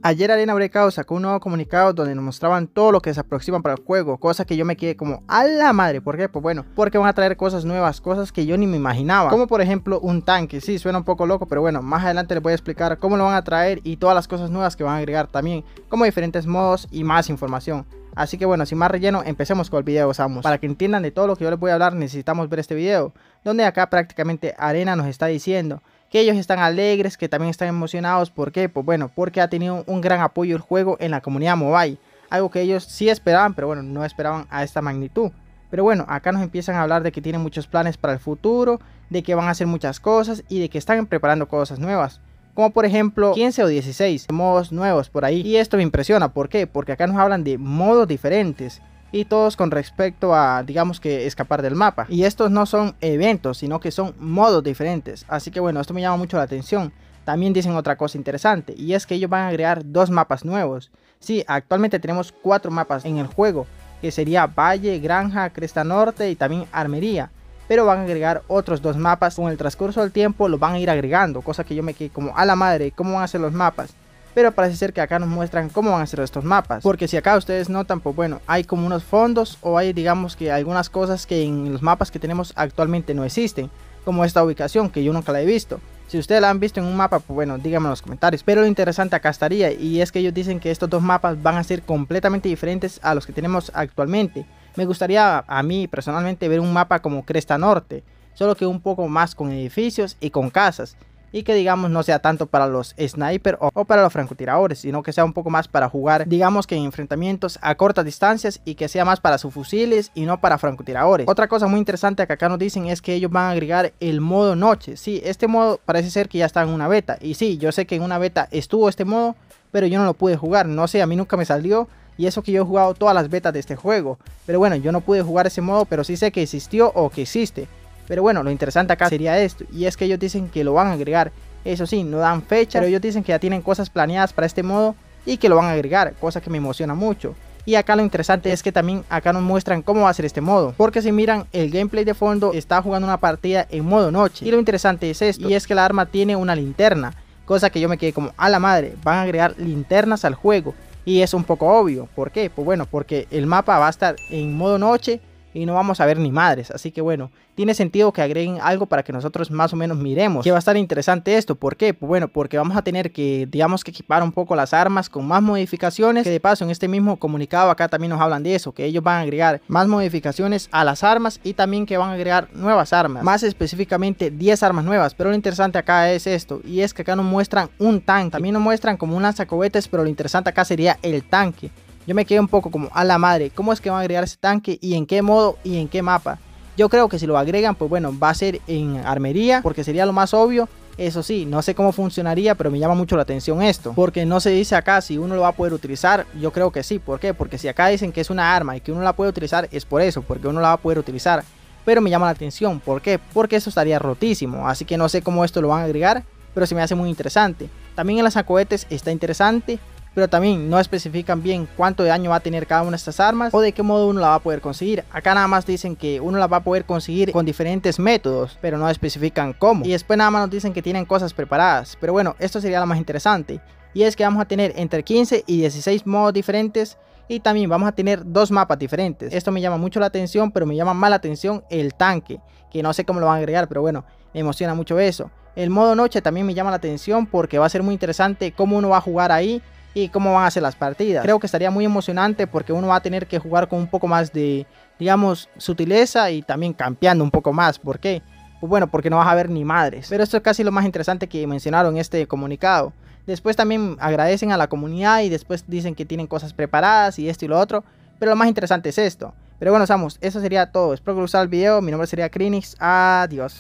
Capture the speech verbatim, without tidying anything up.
Ayer Arena Breakout sacó un nuevo comunicado donde nos mostraban todo lo que se aproxima para el juego, cosa que yo me quedé como a la madre. ¿Por qué? Pues bueno, porque van a traer cosas nuevas, cosas que yo ni me imaginaba, como por ejemplo un tanque. Sí, suena un poco loco, pero bueno, más adelante les voy a explicar cómo lo van a traer y todas las cosas nuevas que van a agregar también, como diferentes modos y más información. Así que bueno, sin más relleno, empecemos con el video, Samus. Para que entiendan de todo lo que yo les voy a hablar, necesitamos ver este video, donde acá prácticamente Arena nos está diciendo que ellos están alegres, que también están emocionados. ¿Por qué? Pues bueno, porque ha tenido un gran apoyo el juego en la comunidad mobile, algo que ellos sí esperaban, pero bueno, no esperaban a esta magnitud. Pero bueno, acá nos empiezan a hablar de que tienen muchos planes para el futuro, de que van a hacer muchas cosas y de que están preparando cosas nuevas, como por ejemplo quince o dieciséis modos nuevos por ahí. Y esto me impresiona, ¿por qué? Porque acá nos hablan de modos diferentes y todos con respecto a, digamos, que escapar del mapa. Y estos no son eventos, sino que son modos diferentes. Así que bueno, esto me llama mucho la atención. También dicen otra cosa interesante, y es que ellos van a agregar dos mapas nuevos. Sí, actualmente tenemos cuatro mapas en el juego, que sería Valle, Granja, Cresta Norte y también Armería. Pero van a agregar otros dos mapas. Con el transcurso del tiempo los van a ir agregando, cosa que yo me quedé como a la madre, ¿cómo van a ser los mapas? Pero parece ser que acá nos muestran cómo van a ser estos mapas, porque si acá ustedes notan, pues bueno, hay como unos fondos, o hay, digamos, que algunas cosas que en los mapas que tenemos actualmente no existen, como esta ubicación que yo nunca la he visto. Si ustedes la han visto en un mapa, pues bueno, díganme en los comentarios. Pero lo interesante acá estaría, y es que ellos dicen que estos dos mapas van a ser completamente diferentes a los que tenemos actualmente. Me gustaría a mí personalmente ver un mapa como Cresta Norte, solo que un poco más con edificios y con casas, y que digamos no sea tanto para los snipers o, o para los francotiradores, sino que sea un poco más para jugar, digamos, que en enfrentamientos a cortas distancias, y que sea más para sus fusiles y no para francotiradores. Otra cosa muy interesante que acá nos dicen es que ellos van a agregar el modo noche. Sí, este modo parece ser que ya está en una beta, y sí, yo sé que en una beta estuvo este modo, pero yo no lo pude jugar, no sé, a mí nunca me salió. Y eso que yo he jugado todas las betas de este juego, pero bueno, yo no pude jugar ese modo, pero sí sé que existió o que existe. Pero bueno, lo interesante acá sería esto, y es que ellos dicen que lo van a agregar. Eso sí, no dan fecha, pero ellos dicen que ya tienen cosas planeadas para este modo y que lo van a agregar, cosa que me emociona mucho. Y acá lo interesante es que también acá nos muestran cómo va a ser este modo, porque si miran el gameplay de fondo, está jugando una partida en modo noche. Y lo interesante es esto, y es que la arma tiene una linterna, cosa que yo me quedé como a la madre, van a agregar linternas al juego. Y es un poco obvio, ¿por qué? Pues bueno, porque el mapa va a estar en modo noche y no vamos a ver ni madres, así que bueno, tiene sentido que agreguen algo para que nosotros más o menos miremos que va a estar interesante esto. ¿Por qué? Pues bueno, porque vamos a tener que, digamos, que equipar un poco las armas con más modificaciones, que de paso en este mismo comunicado acá también nos hablan de eso, que ellos van a agregar más modificaciones a las armas y también que van a agregar nuevas armas, más específicamente diez armas nuevas. Pero lo interesante acá es esto, y es que acá nos muestran un tanque, también nos muestran como un lanzacohetes, pero lo interesante acá sería el tanque. Yo me quedé un poco como a la madre, ¿cómo es que van a agregar ese tanque y en qué modo y en qué mapa? Yo creo que si lo agregan, pues bueno, va a ser en Armería, porque sería lo más obvio. Eso sí, no sé cómo funcionaría, pero me llama mucho la atención esto, porque no se dice acá si uno lo va a poder utilizar. Yo creo que sí, ¿por qué? Porque si acá dicen que es una arma y que uno la puede utilizar, es por eso, porque uno la va a poder utilizar. Pero me llama la atención, ¿por qué? Porque eso estaría rotísimo, así que no sé cómo esto lo van a agregar, pero se me hace muy interesante. También en las lanzacohetes está interesante, pero también no especifican bien cuánto de daño va a tener cada una de estas armas o de qué modo uno la va a poder conseguir. Acá nada más dicen que uno la va a poder conseguir con diferentes métodos, pero no especifican cómo. Y después nada más nos dicen que tienen cosas preparadas. Pero bueno, esto sería lo más interesante, y es que vamos a tener entre quince y dieciséis modos diferentes, y también vamos a tener dos mapas diferentes. Esto me llama mucho la atención, pero me llama más la atención el tanque, que no sé cómo lo van a agregar, pero bueno, me emociona mucho eso. El modo noche también me llama la atención, porque va a ser muy interesante cómo uno va a jugar ahí y cómo van a ser las partidas. Creo que estaría muy emocionante, porque uno va a tener que jugar con un poco más de, digamos, sutileza y también campeando un poco más. ¿Por qué? Pues bueno, porque no vas a ver ni madres. Pero esto es casi lo más interesante que mencionaron en este comunicado. Después también agradecen a la comunidad y después dicen que tienen cosas preparadas y esto y lo otro. Pero lo más interesante es esto. Pero bueno, Samus, eso sería todo. Espero que les haya gustado el video. Mi nombre sería Crinix. Adiós.